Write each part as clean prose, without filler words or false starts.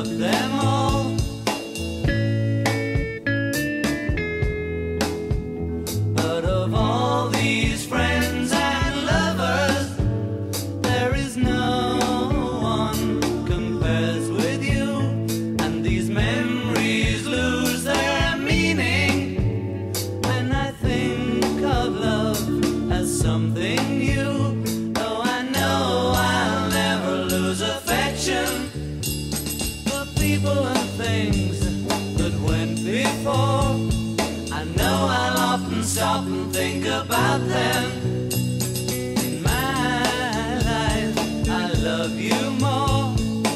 love them all. But of all these friends and lovers, there is no one compares with you. And these memories lose their meaning when I think of love as something new. Though I know I'll never lose affection for people and things that went before. I know I'll often stop and think about them. In my life, I love you more.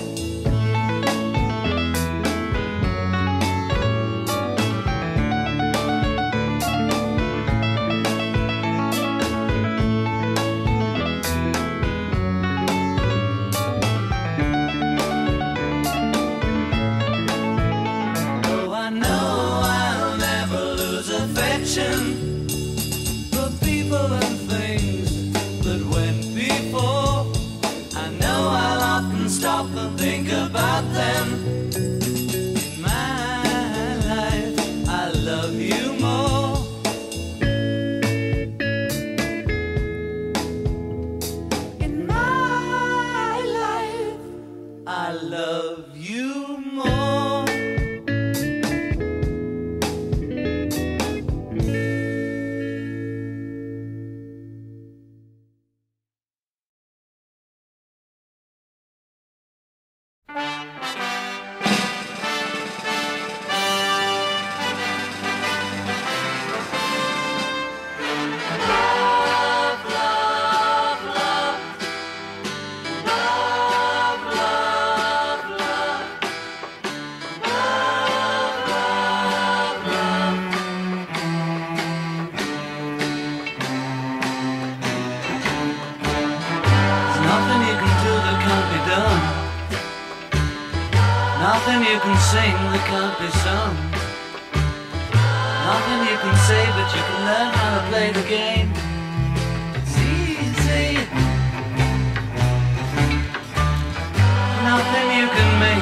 Though I know I'll never lose affection for people and things that went before. I know I'll often stop and think about them. In my life, I love you more. In my life, I love you more. Nothing you can do that can't be done. Nothing you can sing that can't be sung. Nothing you can say, but you can learn how to play the game. It's easy. Nothing you can make